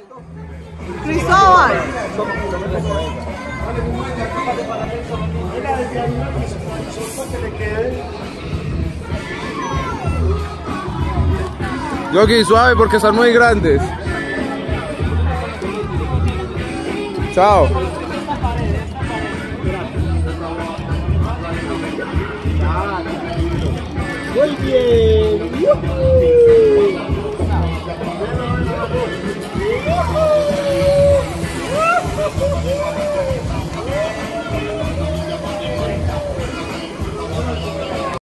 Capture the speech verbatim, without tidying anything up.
Cristóbal. Yogi, suave porque están muy grandes. Chao.